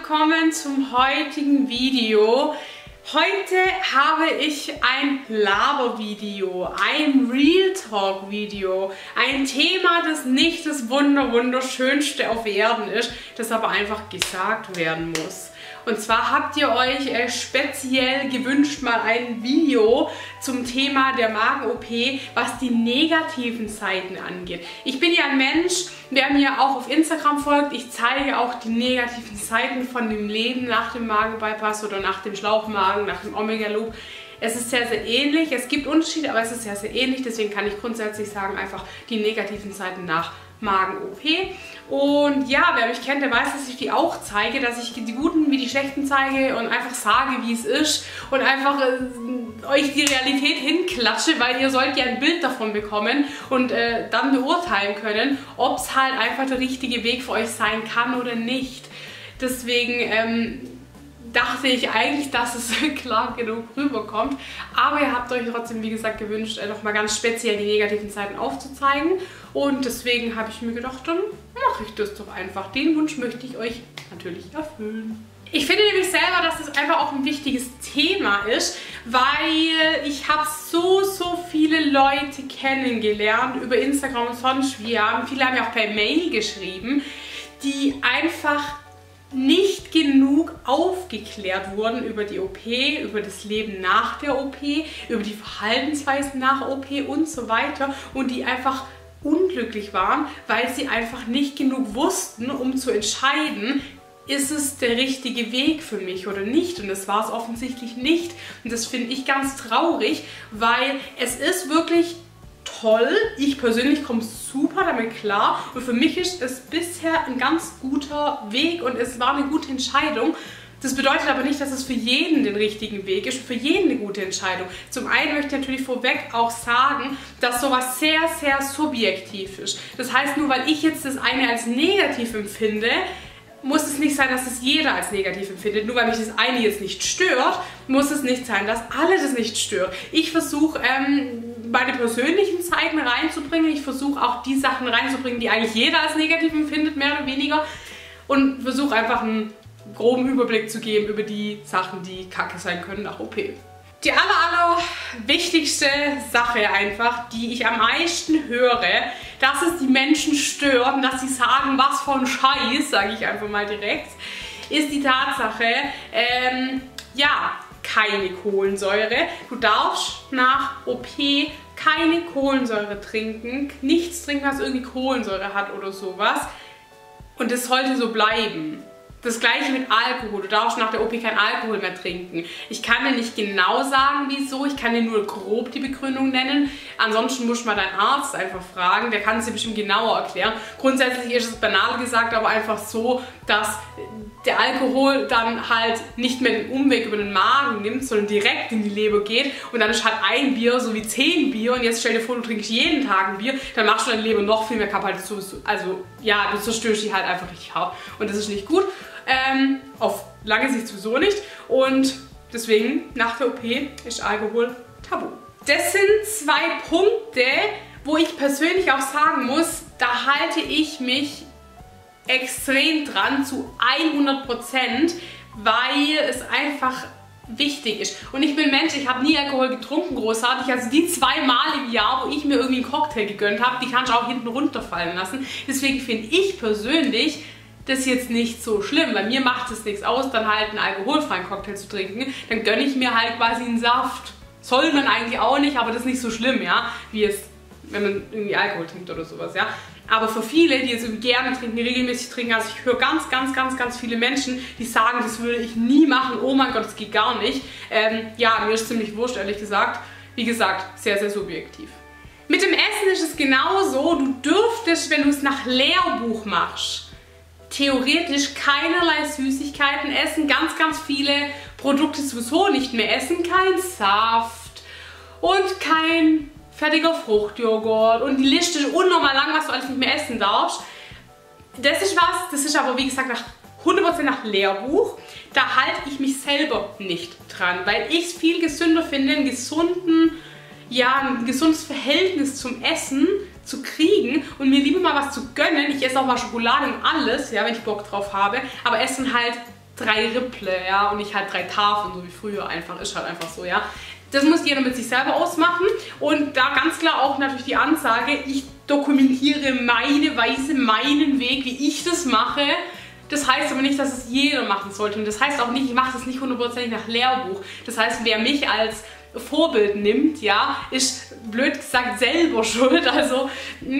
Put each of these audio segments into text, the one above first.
willkommen zum heutigen Video. Heute habe ich ein Labervideo, ein Real Talk Video, ein Thema, das nicht das wunderschönste auf Erden ist, das aber einfach gesagt werden muss. Und zwar habt ihr euch speziell gewünscht, mal ein Video zum Thema der Magen-OP, was die negativen Seiten angeht. Ich bin ja ein Mensch, der mir auch auf Instagram folgt. Ich zeige auch die negativen Seiten von dem Leben nach dem Magen-Bypass oder nach dem Schlauchmagen, nach dem Omega-Loop. Es ist sehr ähnlich. Es gibt Unterschiede, aber es ist sehr ähnlich. Deswegen kann ich grundsätzlich sagen, einfach die negativen Seiten nach Magen-OP. Und ja, wer mich kennt, der weiß, dass ich die auch zeige, dass ich die guten wie die schlechten zeige und einfach sage, wie es ist und einfach euch die Realität hinklatsche, weil ihr sollt ja ein Bild davon bekommen und dann beurteilen können, ob es halt einfach der richtige Weg für euch sein kann oder nicht. Deswegen dachte ich eigentlich, dass es klar genug rüberkommt. Aber ihr habt euch trotzdem, wie gesagt, gewünscht, nochmal ganz speziell die negativen Seiten aufzuzeigen. Und deswegen habe ich mir gedacht, dann mache ich das doch einfach. Den Wunsch möchte ich euch natürlich erfüllen. Ich finde nämlich selber, dass das einfach auch ein wichtiges Thema ist, weil ich habe so viele Leute kennengelernt über Instagram und sonst wie. Viele haben ja auch per Mail geschrieben, die einfach nicht genug aufgeklärt wurden über die OP, über das Leben nach der OP, über die Verhaltensweisen nach OP und so weiter und die einfach unglücklich waren, weil sie einfach nicht genug wussten, um zu entscheiden, ist es der richtige Weg für mich oder nicht, und das war es offensichtlich nicht, und das finde ich ganz traurig, weil es ist wirklich toll. Ich persönlich komme super damit klar und für mich ist es bisher ein ganz guter Weg und es war eine gute Entscheidung. Das bedeutet aber nicht, dass es für jeden den richtigen Weg ist, für jeden eine gute Entscheidung. Zum einen möchte ich natürlich vorweg auch sagen, dass sowas sehr subjektiv ist. Das heißt, nur weil ich jetzt das eine als negativ empfinde, muss es nicht sein, dass es jeder als negativ empfindet. Nur weil mich das eine jetzt nicht stört, muss es nicht sein, dass alle das nicht stört. Ich versuche meine persönlichen Seiten reinzubringen. Ich versuche auch die Sachen reinzubringen, die eigentlich jeder als negativ empfindet, mehr oder weniger. Und versuche einfach einen groben Überblick zu geben über die Sachen, die kacke sein können nach OP. Die aller wichtigste Sache einfach, die ich am meisten höre, dass es die Menschen stört und dass sie sagen, was für ein Scheiß, sage ich einfach mal direkt, ist die Tatsache, ja, keine Kohlensäure. Du darfst nach OP keine Kohlensäure trinken, nichts trinken, was irgendwie Kohlensäure hat oder sowas. Und das sollte so bleiben. Das gleiche mit Alkohol. Du darfst nach der OP kein Alkohol mehr trinken. Ich kann dir nicht genau sagen, wieso. Ich kann dir nur grob die Begründung nennen. Ansonsten musst du mal deinen Arzt einfach fragen. Der kann es dir bestimmt genauer erklären. Grundsätzlich ist es banal gesagt, aber einfach so, dass der Alkohol dann halt nicht mehr den Umweg über den Magen nimmt, sondern direkt in die Leber geht. Und dann ist halt ein Bier so wie 10 Bier. Und jetzt stell dir vor, du trinkst jeden Tag ein Bier. Dann machst du deine Leber noch viel mehr kaputt. Also ja, du zerstörst die halt einfach richtig hart. Und das ist nicht gut. Auf lange Sicht sowieso nicht, und deswegen nach der OP ist Alkohol tabu. Das sind zwei Punkte, wo ich persönlich auch sagen muss, da halte ich mich extrem dran zu 100%, weil es einfach wichtig ist. Und ich bin Mensch, ich habe nie Alkohol getrunken, großartig. Also die 2 Mal im Jahr, wo ich mir irgendwie einen Cocktail gegönnt habe, die kann ich auch hinten runterfallen lassen. Deswegen finde ich persönlich das ist jetzt nicht so schlimm, weil mir macht es nichts aus, dann halt einen alkoholfreien Cocktail zu trinken. Dann gönne ich mir halt quasi einen Saft. Soll man eigentlich auch nicht, aber das ist nicht so schlimm, ja, wie es, wenn man irgendwie Alkohol trinkt oder sowas, ja. Aber für viele, die jetzt irgendwie gerne trinken, regelmäßig trinken, also ich höre ganz viele Menschen, die sagen, das würde ich nie machen, oh mein Gott, das geht gar nicht. Ja, mir ist ziemlich wurscht, ehrlich gesagt. Wie gesagt, sehr subjektiv. Mit dem Essen ist es genauso, du dürftest, wenn du es nach Lehrbuch machst, theoretisch keinerlei Süßigkeiten essen, ganz viele Produkte sowieso nicht mehr essen, kein Saft und kein fertiger Fruchtjoghurt, und die Liste ist unnormal lang, was du alles nicht mehr essen darfst. Das ist aber wie gesagt 100% nach Lehrbuch. Da halte ich mich selber nicht dran, weil ich es viel gesünder finde, ein gesundes Verhältnis zum Essen zu kriegen und mir lieber mal was zu gönnen. Ich esse auch mal Schokolade und alles, ja, wenn ich Bock drauf habe, aber Essen halt 3 Ripple, ja, und nicht halt 3 Tafeln, so wie früher einfach, ist halt einfach so, ja. Das muss jeder mit sich selber ausmachen und da ganz klar auch natürlich die Ansage, ich dokumentiere meine Weise, meinen Weg, wie ich das mache. Das heißt aber nicht, dass es jeder machen sollte und das heißt auch nicht, ich mache das nicht 100% nach Lehrbuch. Das heißt, wer mich als Vorbild nimmt, ja, ist blöd gesagt selber schuld, also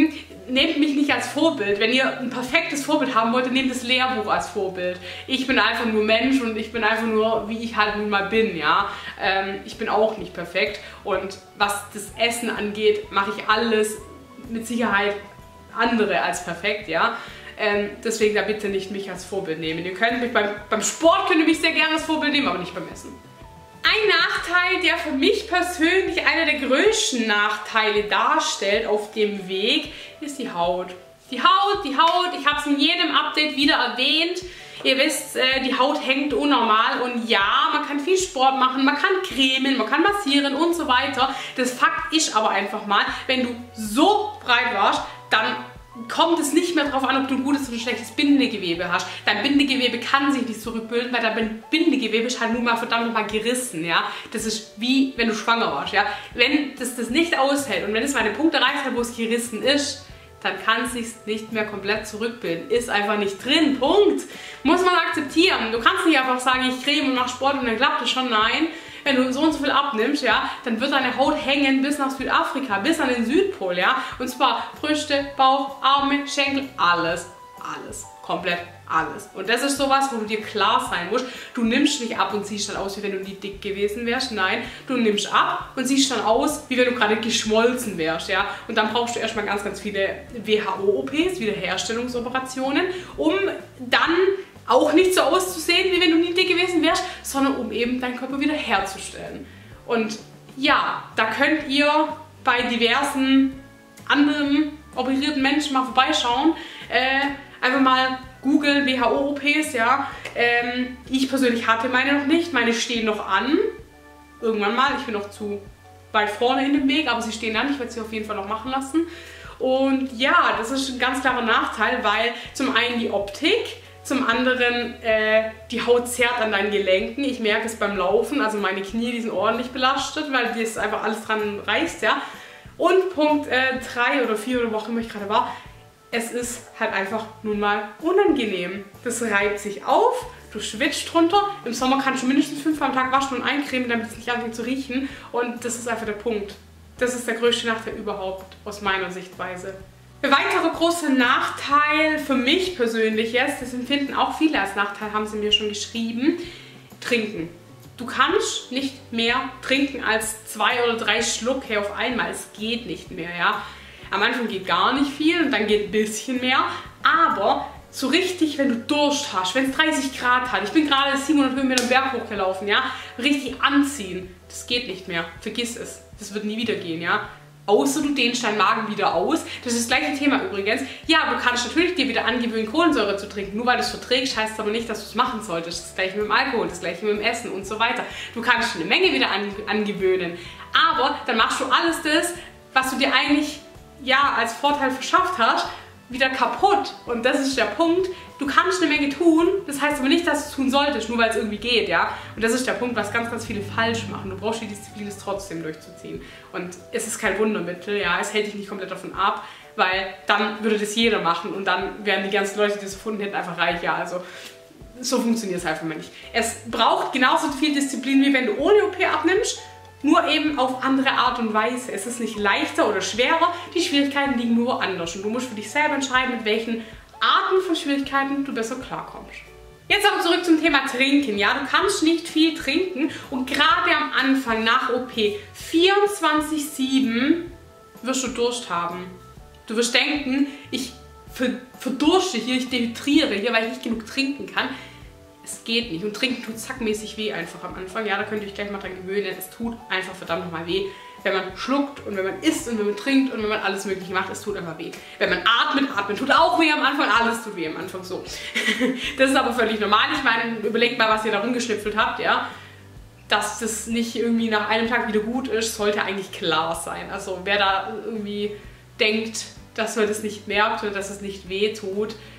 nehmt mich nicht als Vorbild. Wenn ihr ein perfektes Vorbild haben wollt, dann nehmt das Lehrbuch als Vorbild. Ich bin einfach nur Mensch und ich bin einfach nur, wie ich halt nun mal bin, ja. Ich bin auch nicht perfekt und was das Essen angeht, mache ich alles mit Sicherheit andere als perfekt, ja. Deswegen da bitte nicht mich als Vorbild nehmen. Ihr könnt mich beim Sport könnt ihr mich sehr gerne als Vorbild nehmen, aber nicht beim Essen. Ein Nachteil, der für mich persönlich einer der größten Nachteile darstellt auf dem Weg, ist die Haut. Die Haut, ich habe es in jedem Update wieder erwähnt. Ihr wisst, die Haut hängt unnormal und ja, man kann viel Sport machen, man kann cremen, man kann massieren und so weiter. Das Fakt ist aber einfach mal, wenn du so breit warst, dann kommt es nicht mehr darauf an, ob du ein gutes oder ein schlechtes Bindegewebe hast. Dein Bindegewebe kann sich nicht zurückbilden, weil dein Bindegewebe ist halt nun mal verdammt nochmal gerissen, ja. Das ist wie, wenn du schwanger warst, ja. Wenn das nicht aushält und wenn es mal einen Punkt erreicht hat, wo es gerissen ist, dann kann es sich nicht mehr komplett zurückbilden. Ist einfach nicht drin, Punkt. Muss man akzeptieren. Du kannst nicht einfach sagen, ich creme und mache Sport und dann klappt das schon, nein. Wenn du so und so viel abnimmst, ja, dann wird deine Haut hängen bis nach Südafrika, bis an den Südpol, ja. Und zwar Brüste, Bauch, Arme, Schenkel, alles, komplett alles. Und das ist sowas, wo du dir klar sein musst. Du nimmst nicht ab und siehst dann aus, wie wenn du nie dick gewesen wärst. Nein, du nimmst ab und siehst dann aus, wie wenn du gerade geschmolzen wärst, ja. Und dann brauchst du erstmal ganz, ganz viele WHO-OPs, Wiederherstellungsoperationen, um dann auch nicht so auszusehen, wie wenn du nie dick gewesen wärst, sondern um eben deinen Körper wieder herzustellen. Und ja, da könnt ihr bei diversen anderen operierten Menschen mal vorbeischauen. Einfach mal googeln, WHO-OPs, ja. Ich persönlich hatte meine noch nicht, meine stehen noch an. Irgendwann mal, ich bin noch zu weit vorne in dem Weg, aber sie stehen an, ich werde sie auf jeden Fall noch machen lassen. Und ja, das ist ein ganz klarer Nachteil, weil zum einen die Optik, zum anderen die Haut zerrt an deinen Gelenken. Ich merke es beim Laufen, also meine Knie, die sind ordentlich belastet, weil das einfach alles dran reißt, ja. Und Punkt 3 oder 4 oder wo auch immer ich gerade war, es ist halt einfach nun mal unangenehm. Das reibt sich auf, du schwitzt drunter. Im Sommer kannst du mindestens 5-mal am Tag waschen und eincremen, damit es nicht anfängt zu riechen. Und das ist einfach der Punkt. Das ist der größte Nachteil überhaupt aus meiner Sichtweise. Der weitere große Nachteil für mich persönlich jetzt, das empfinden auch viele als Nachteil, haben sie mir schon geschrieben, Trinken. Du kannst nicht mehr trinken als 2 oder 3 Schlucke auf einmal. Es geht nicht mehr, ja. Am Anfang geht gar nicht viel und dann geht ein bisschen mehr. Aber so richtig, wenn du Durst hast, wenn es 30 Grad hat, ich bin gerade 700 Höhenmeter den Berg hochgelaufen, ja, richtig anziehen, das geht nicht mehr. Vergiss es. Das wird nie wieder gehen, ja. Außer du dehnst deinen Magen wieder aus. Das ist das gleiche Thema übrigens. Ja, du kannst natürlich dir wieder angewöhnen, Kohlensäure zu trinken. Nur weil du es verträgst, heißt es aber nicht, dass du es machen solltest. Das gleiche mit dem Alkohol, das gleiche mit dem Essen und so weiter. Du kannst eine Menge wieder angewöhnen. Aber dann machst du alles das, was du dir eigentlich ja als Vorteil verschafft hast, wieder kaputt. Und das ist der Punkt. Du kannst eine Menge tun, das heißt aber nicht, dass du es tun solltest, nur weil es irgendwie geht, ja. Und das ist der Punkt, was ganz, ganz viele falsch machen. Du brauchst die Disziplin, es trotzdem durchzuziehen. Und es ist kein Wundermittel, ja. Es hält dich nicht komplett davon ab, weil dann würde das jeder machen und dann wären die ganzen Leute, die das erfunden hätten, einfach reich, ja. Also so funktioniert es einfach mal nicht. Es braucht genauso viel Disziplin, wie wenn du ohne OP abnimmst, nur eben auf andere Art und Weise. Es ist nicht leichter oder schwerer, die Schwierigkeiten liegen nur woanders. Und du musst für dich selber entscheiden, mit welchen Arten von Schwierigkeiten du besser klarkommst. Jetzt aber zurück zum Thema Trinken. Ja, du kannst nicht viel trinken und gerade am Anfang nach OP 24/7 wirst du Durst haben. Du wirst denken, ich verdurste hier, ich dehydriere hier, weil ich nicht genug trinken kann. Es geht nicht und trinken tut zackmäßig weh einfach am Anfang. Ja, da könnt ihr euch gleich mal dran gewöhnen. Es tut einfach verdammt nochmal weh, wenn man schluckt und wenn man isst und wenn man trinkt und wenn man alles mögliche macht. Es tut einfach weh. Wenn man atmet tut auch weh am Anfang. Alles tut weh am Anfang so. Das ist aber völlig normal. Ich meine, überlegt mal, was ihr da rumgeschnüffelt habt, ja. Dass das nicht irgendwie nach einem Tag wieder gut ist, sollte eigentlich klar sein. Also wer da irgendwie denkt, dass man das nicht merkt oder dass es nicht weh tut,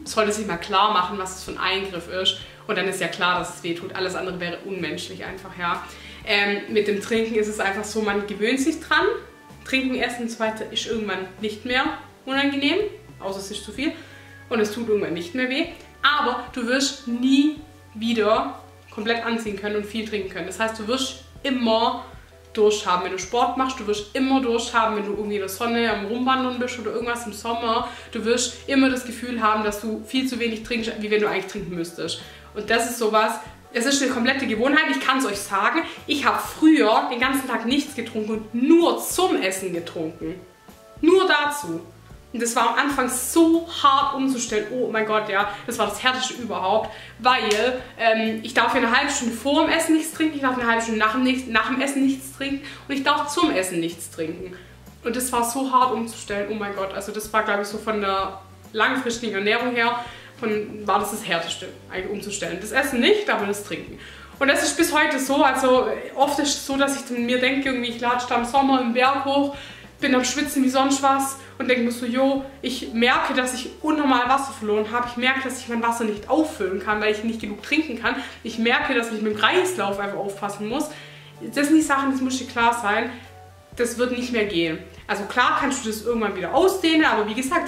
sollte sich mal klar machen, was es für ein Eingriff ist. Und dann ist ja klar, dass es weh tut. Alles andere wäre unmenschlich einfach, ja. Mit dem Trinken ist es einfach so, man gewöhnt sich dran. Trinken, Essen und so weiter ist irgendwann nicht mehr unangenehm, außer es ist zu viel. Und es tut irgendwann nicht mehr weh. Aber du wirst nie wieder komplett anziehen können und viel trinken können. Das heißt, du wirst immer Durst haben, wenn du Sport machst. Du wirst immer Durst haben, wenn du irgendwie in der Sonne am Rumwandern bist oder irgendwas im Sommer. Du wirst immer das Gefühl haben, dass du viel zu wenig trinkst, wie wenn du eigentlich trinken müsstest. Und das ist sowas, es ist eine komplette Gewohnheit. Ich kann es euch sagen, ich habe früher den ganzen Tag nichts getrunken und nur zum Essen getrunken. Nur dazu. Und das war am Anfang so hart umzustellen. Oh mein Gott, ja, das war das Härteste überhaupt, weil ich darf ja eine halbe Stunde vor dem Essen nichts trinken, ich darf eine halbe Stunde nach dem Essen nichts trinken und ich darf zum Essen nichts trinken. Und das war so hart umzustellen, oh mein Gott. Also das war, glaube ich, so von der langfristigen Ernährung her, war das Härteste eigentlich umzustellen. Das Essen nicht, aber das Trinken. Und das ist bis heute so, also oft ist es so, dass ich mir denke, irgendwie ich latsche da im Sommer im Berg hoch, bin am Schwitzen wie sonst was und denke mir so, jo, ich merke, dass ich unnormal Wasser verloren habe. Ich merke, dass ich mein Wasser nicht auffüllen kann, weil ich nicht genug trinken kann. Ich merke, dass ich mit dem Kreislauf einfach aufpassen muss. Das sind die Sachen, das muss dir klar sein. Das wird nicht mehr gehen. Also klar kannst du das irgendwann wieder ausdehnen, aber wie gesagt,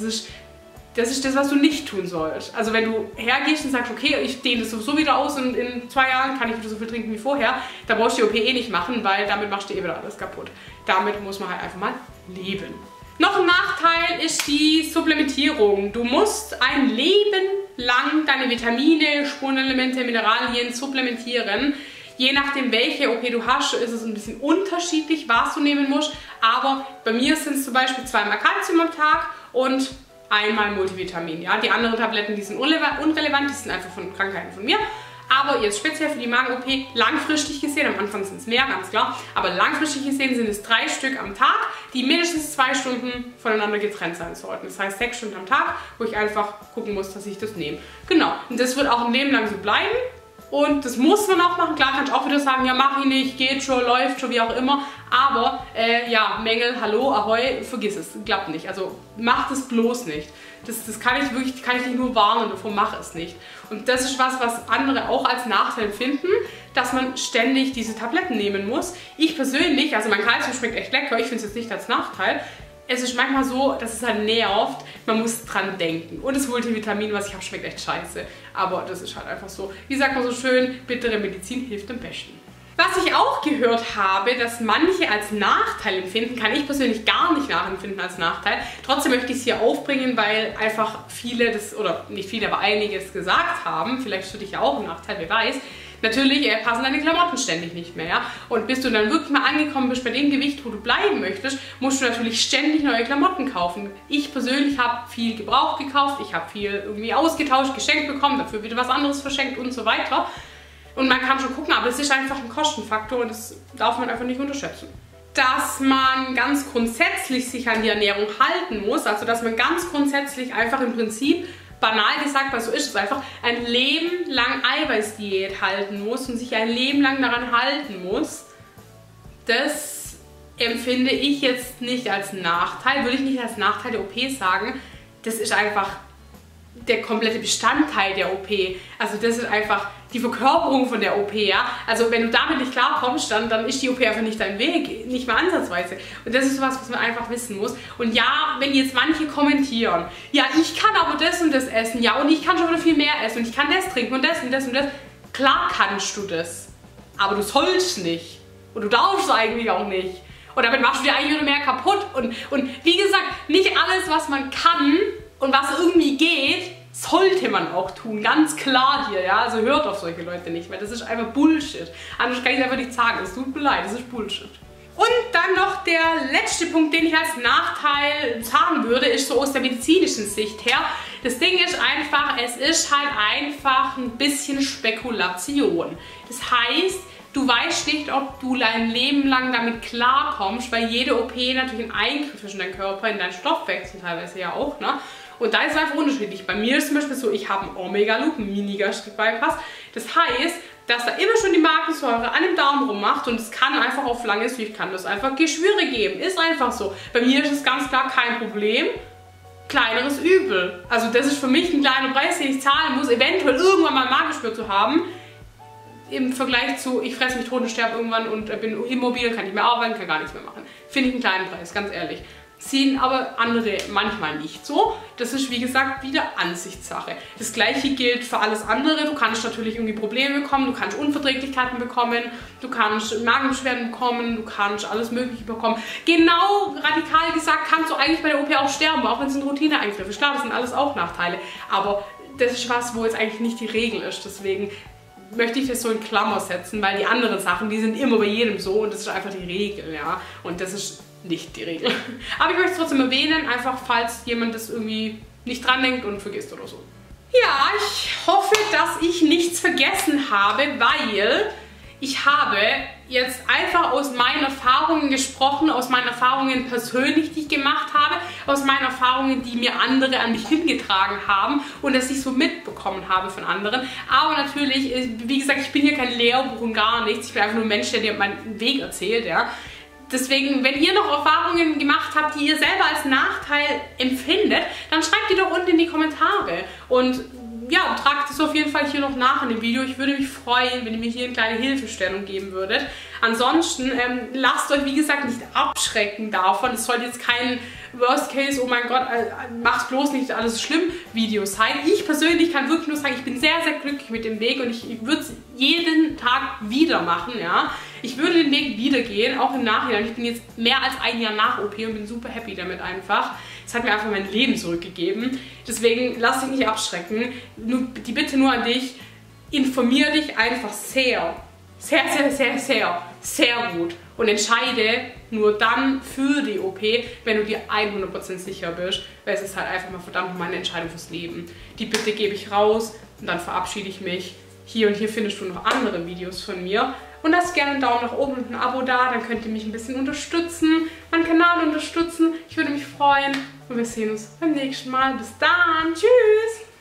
das ist das, was du nicht tun sollst. Also wenn du hergehst und sagst, okay, ich dehne das sowieso wieder aus und in 2 Jahren kann ich wieder so viel trinken wie vorher, dann brauchst du die OP eh nicht machen, weil damit machst du eh wieder alles kaputt. Damit muss man halt einfach mal leben. Noch ein Nachteil ist die Supplementierung. Du musst ein Leben lang deine Vitamine, Spurenelemente, Mineralien supplementieren. Je nachdem, welche OP du hast, ist es ein bisschen unterschiedlich, was du nehmen musst. Aber bei mir sind es zum Beispiel 2-mal Kalzium am Tag und einmal Multivitamin. Ja? Die anderen Tabletten, die sind unrelevant, die sind einfach von Krankheiten von mir. Aber jetzt speziell für die Magen-OP, langfristig gesehen, am Anfang sind es mehr, ganz klar, aber langfristig gesehen sind es 3 Stück am Tag, die mindestens 2 Stunden voneinander getrennt sein sollten. Das heißt 6 Stunden am Tag, wo ich einfach gucken muss, dass ich das nehme. Genau, und das wird auch ein Leben lang so bleiben. Und das muss man auch machen. Klar kannst du auch wieder sagen, ja mach ich nicht, geht schon, läuft schon, wie auch immer. Aber ja, Mängel, hallo, ahoi, vergiss es, klappt nicht. Also mach das bloß nicht. Das kann ich dich nur warnen, davor mach es nicht. Und das ist was andere auch als Nachteil finden, dass man ständig diese Tabletten nehmen muss. Ich persönlich, also mein Kalzium schmeckt echt lecker, ich finde es jetzt nicht als Nachteil. Es ist manchmal so, dass es halt nervt, man muss dran denken. Und das Multivitamin, was ich habe, schmeckt echt scheiße. Aber das ist halt einfach so. Wie sagt man so schön, bittere Medizin hilft am besten. Was ich auch gehört habe, dass manche als Nachteil empfinden, kann ich persönlich gar nicht nachempfinden als Nachteil. Trotzdem möchte ich es hier aufbringen, weil einfach viele das, oder nicht viele, aber einige es gesagt haben. Vielleicht ist für dich ja auch ein Nachteil, wer weiß. Natürlich passen deine Klamotten ständig nicht mehr, ja? Und bis du dann wirklich mal angekommen bist bei dem Gewicht, wo du bleiben möchtest, musst du natürlich ständig neue Klamotten kaufen. Ich persönlich habe viel gebraucht gekauft, ich habe viel irgendwie ausgetauscht, geschenkt bekommen, dafür wieder was anderes verschenkt und so weiter. Und man kann schon gucken, aber es ist einfach ein Kostenfaktor und das darf man einfach nicht unterschätzen. Dass man ganz grundsätzlich sich an die Ernährung halten muss, also dass man ganz grundsätzlich einfach im Prinzip, banal gesagt, weil so ist es einfach, ein Leben lang Eiweißdiät halten muss und sich ein Leben lang daran halten muss, das empfinde ich jetzt nicht als Nachteil, würde ich nicht als Nachteil der OP sagen, das ist einfach der komplette Bestandteil der OP. Also das ist einfach die Verkörperung von der OP, ja. Also wenn du damit nicht klarkommst, dann ist die OP einfach nicht dein Weg, nicht mal ansatzweise. Und das ist sowas, was man einfach wissen muss. Und ja, wenn jetzt manche kommentieren, ja, ich kann aber das und das essen, ja, und ich kann schon wieder viel mehr essen und ich kann das trinken und das und das und das. Klar kannst du das, aber du sollst nicht. Und du darfst eigentlich auch nicht. Und damit machst du dir eigentlich nur mehr kaputt. Und wie gesagt, nicht alles, was man kann und was irgendwie geht, sollte man auch tun, ganz klar hier, ja, also hört auf solche Leute nicht, weil das ist einfach Bullshit. Anders kann ich es einfach nicht sagen, es tut mir leid, das ist Bullshit. Und dann noch der letzte Punkt, den ich als Nachteil sagen würde, ist so aus der medizinischen Sicht her. Das Ding ist einfach, es ist halt einfach ein bisschen Spekulation. Das heißt, du weißt nicht, ob du dein Leben lang damit klarkommst, weil jede OP natürlich ein Eingriff ist in deinen Körper, in deinen Stoffwechsel teilweise ja auch, ne? Und da ist es einfach unterschiedlich. Bei mir ist zum Beispiel so, ich habe einen Omega-Loop, einen Mini-Gastric-Bypass. Das heißt, dass da immer schon die Magensäure an dem Darm rummacht und es kann einfach auf lange Sicht, kann das einfach Geschwüre geben. Ist einfach so. Bei mir ist es ganz klar kein Problem. kleineres Übel. Also das ist für mich ein kleiner Preis, den ich zahlen muss, eventuell irgendwann mal ein Magengeschwür zu haben. Im Vergleich zu, ich fresse mich tot und sterbe irgendwann und bin immobil, kann nicht mehr arbeiten, kann gar nichts mehr machen. Finde ich einen kleinen Preis, ganz ehrlich. Sehen aber andere manchmal nicht so. Das ist, wie gesagt, wieder Ansichtssache. Das Gleiche gilt für alles andere. Du kannst natürlich irgendwie Probleme bekommen, du kannst Unverträglichkeiten bekommen, du kannst Magenbeschwerden bekommen, du kannst alles Mögliche bekommen. Genau radikal gesagt kannst du eigentlich bei der OP auch sterben, auch wenn es ein Routineeingriff ist. Klar, das sind alles auch Nachteile, aber das ist was, wo jetzt eigentlich nicht die Regel ist. Deswegen möchte ich das so in Klammer setzen, weil die anderen Sachen, die sind immer bei jedem so und das ist einfach die Regel, ja. Und das ist nicht die Regel. Aber ich möchte es trotzdem erwähnen, einfach falls jemand das irgendwie nicht dran denkt und vergisst oder so. Ja, ich hoffe, dass ich nichts vergessen habe, weil ich habe jetzt einfach aus meinen Erfahrungen gesprochen, aus meinen Erfahrungen persönlich, die ich gemacht habe, aus meinen Erfahrungen, die mir andere an mich hingetragen haben und das ich so mitbekommen habe von anderen. Aber natürlich, wie gesagt, ich bin hier kein Lehrbuch und gar nichts. Ich bin einfach nur ein Mensch, der dir meinen Weg erzählt, ja. Deswegen, wenn ihr noch Erfahrungen gemacht habt, die ihr selber als Nachteil empfindet, dann schreibt die doch unten in die Kommentare. Und ja, tragt es auf jeden Fall hier noch nach in dem Video. Ich würde mich freuen, wenn ihr mir hier eine kleine Hilfestellung geben würdet. Ansonsten lasst euch, wie gesagt, nicht abschrecken davon. Es soll jetzt kein Worst Case, oh mein Gott, macht bloß nicht alles schlimm Video sein. Ich persönlich kann wirklich nur sagen, ich bin sehr, sehr glücklich mit dem Weg und ich würde es jeden Tag wieder machen, ja. Ich würde den Weg wieder gehen, auch im Nachhinein. Ich bin jetzt mehr als ein Jahr nach OP und bin super happy damit einfach. Es hat mir einfach mein Leben zurückgegeben. Deswegen lass dich nicht abschrecken. Nur, die Bitte nur an dich, informier dich einfach sehr gut und entscheide nur dann für die OP, wenn du dir 100% sicher bist, weil es ist halt einfach mal verdammt meine Entscheidung fürs Leben. Die Bitte gebe ich raus und dann verabschiede ich mich. Hier und hier findest du noch andere Videos von mir. Und lasst gerne einen Daumen nach oben und ein Abo da, dann könnt ihr mich ein bisschen unterstützen, meinen Kanal unterstützen. Ich würde mich freuen und wir sehen uns beim nächsten Mal. Bis dann, tschüss!